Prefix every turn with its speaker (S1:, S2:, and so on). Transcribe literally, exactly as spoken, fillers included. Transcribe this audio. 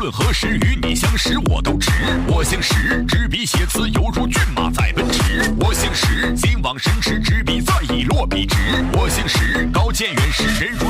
S1: 字何时与你相识我都知。我姓石，执笔写词犹如骏马在奔驰。我姓石，心往神驰，执笔再以落笔直。我姓石，高见远识，人如